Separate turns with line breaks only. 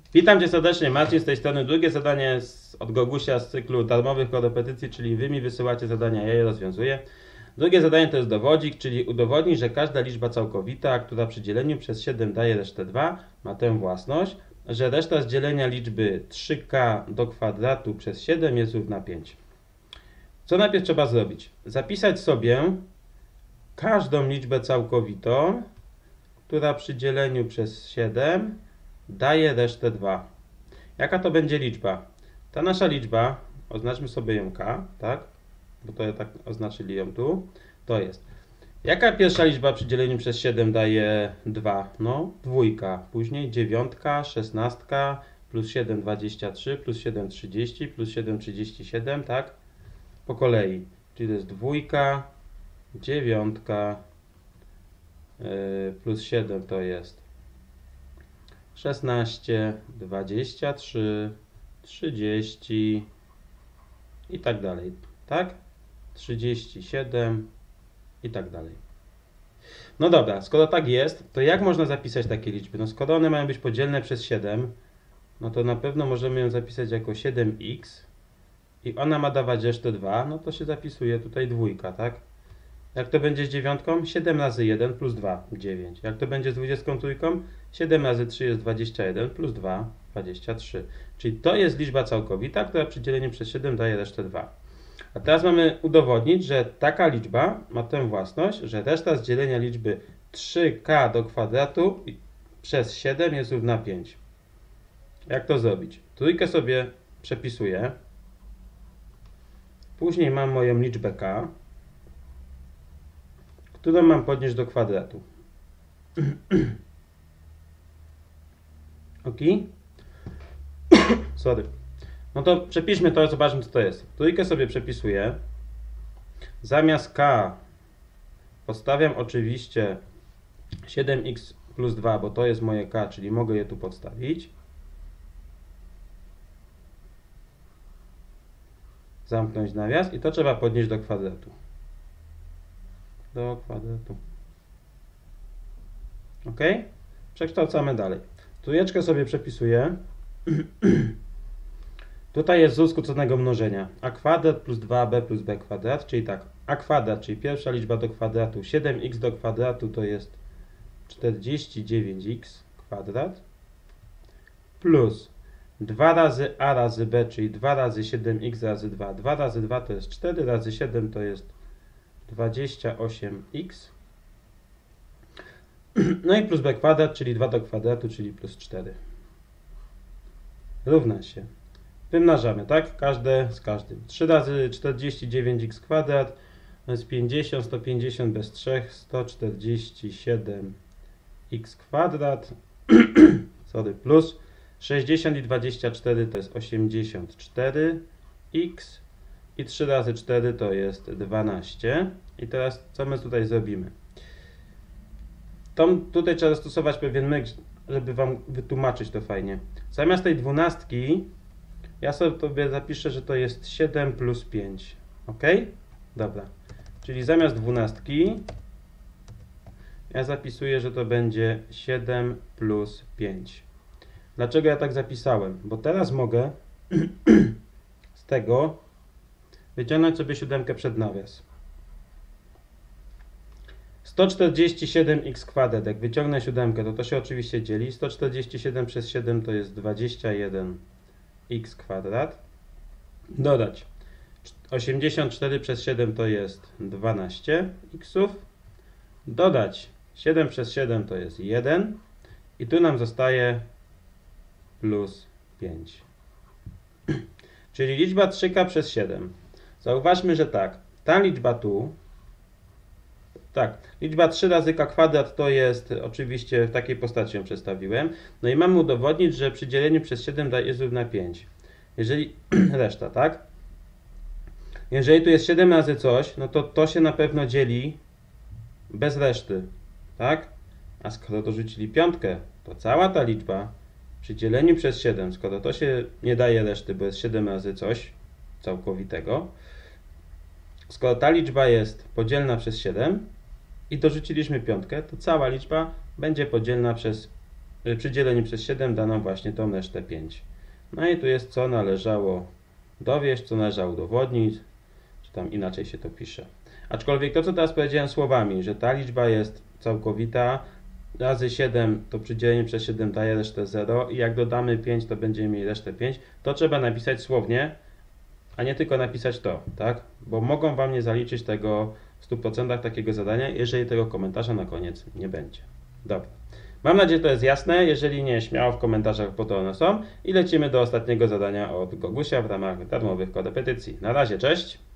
Witam Cię serdecznie, Marcin z tej strony. Drugie zadanie od Gogusia z cyklu darmowych korepetycji, czyli Wy mi wysyłacie zadania, ja je rozwiązuję. Drugie zadanie to jest dowodzik, czyli udowodnij, że każda liczba całkowita, która przy dzieleniu przez 7 daje resztę 2, ma tę własność, że reszta z dzielenia liczby 3k do kwadratu przez 7 jest równa 5. Co najpierw trzeba zrobić? Zapisać sobie każdą liczbę całkowitą, która przy dzieleniu przez 7 daje resztę 2. Jaka to będzie liczba? Ta nasza liczba, oznaczmy sobie ją k, tak? Bo to tak oznaczyli ją tu. To jest. Jaka pierwsza liczba przy dzieleniu przez 7 daje 2? No, dwójka. Później 9, 16, plus 7, 23, plus 7, 30, plus 7, 37, tak? Po kolei. Czyli to jest dwójka, 9, plus 7 to jest 16, 23, 30 i tak dalej, tak? 37 i tak dalej. No dobra, skoro tak jest, to jak można zapisać takie liczby? No skoro one mają być podzielne przez 7, no to na pewno możemy ją zapisać jako 7x i ona ma dawać resztę 2, no to się zapisuje tutaj dwójka, tak? Jak to będzie z dziewiątką? 7 razy 1 plus 2, 9. Jak to będzie z 23? 7 razy 3 jest 21 plus 2, 23. Czyli to jest liczba całkowita, która przy dzieleniu przez 7 daje resztę 2. A teraz mamy udowodnić, że taka liczba ma tę własność, że reszta z dzielenia liczby 3k do kwadratu przez 7 jest równa 5. Jak to zrobić? Trójkę sobie przepisuję. Później mam moją liczbę k, którą mam podnieść do kwadratu. Ok? Sorry. No to przepiszmy to, zobaczmy co to jest. Trójkę sobie przepisuję. Zamiast k podstawiam oczywiście 7x plus 2, bo to jest moje k, czyli mogę je tu podstawić. Zamknąć nawias i to trzeba podnieść do kwadratu. Do kwadratu. Ok? Przekształcamy dalej. Trójeczkę sobie przepisuję. Tutaj jest wzór skróconego mnożenia. A kwadrat plus 2b plus b kwadrat, czyli tak. A kwadrat, czyli pierwsza liczba do kwadratu. 7x do kwadratu to jest 49x kwadrat. Plus 2 razy a razy b, czyli 2 razy 7x razy 2. 2 razy 2 to jest 4, razy 7 to jest 28x. No i plus b kwadrat, czyli 2 do kwadratu, czyli plus 4. Równa się. Wymnażamy, tak? Każde z każdym. 3 razy 49x kwadrat to jest 50, 150 bez 3, 147x kwadrat. Sorry, plus 60 i 24 to jest 84x. I 3 razy 4 to jest 12. I teraz co my tutaj zrobimy? Tutaj trzeba zastosować pewien myk, żeby Wam wytłumaczyć to fajnie. Zamiast tej 12 ja sobie zapiszę, że to jest 7 plus 5. Ok? Dobra. Czyli zamiast 12 ja zapisuję, że to będzie 7 plus 5. Dlaczego ja tak zapisałem? Bo teraz mogę z tego wyciągnąć sobie siódemkę przed nawias. 147x kwadrat, jak wyciągnę siódemkę, to się oczywiście dzieli. 147 przez 7 to jest 21x kwadrat. Dodać 84 przez 7 to jest 12x. Dodać 7 przez 7 to jest 1. I tu nam zostaje plus 5. Czyli liczba 3k przez 7. Zauważmy, że tak, ta liczba tu, tak, liczba 3 razy k kwadrat to jest, oczywiście w takiej postaci ją przedstawiłem. No i mamy udowodnić, że przy dzieleniu przez 7 jest równa 5. Jeżeli, reszta, tak? Jeżeli tu jest 7 razy coś, no to się na pewno dzieli bez reszty, tak? A skoro dorzucili piątkę, to cała ta liczba przy dzieleniu przez 7, skoro to się nie daje reszty, bo jest 7 razy coś całkowitego, skoro ta liczba jest podzielna przez 7 i dorzuciliśmy piątkę, to cała liczba będzie podzielna przez przy dzieleniu przez 7 da nam właśnie tą resztę 5. No i tu jest co należało dowieść, co należało udowodnić, czy tam inaczej się to pisze. Aczkolwiek to, co teraz powiedziałem słowami, że ta liczba jest całkowita, razy 7 to przy dzieleniu przez 7 daje resztę 0 i jak dodamy 5 to będziemy mieli resztę 5, to trzeba napisać słownie, a nie tylko napisać to, tak? Bo mogą Wam nie zaliczyć tego w 100% takiego zadania, jeżeli tego komentarza na koniec nie będzie. Dobra. Mam nadzieję, że to jest jasne. Jeżeli nie, śmiało w komentarzach, po to one są. I lecimy do ostatniego zadania od Gogusia w ramach darmowych korepetycji. Na razie, cześć!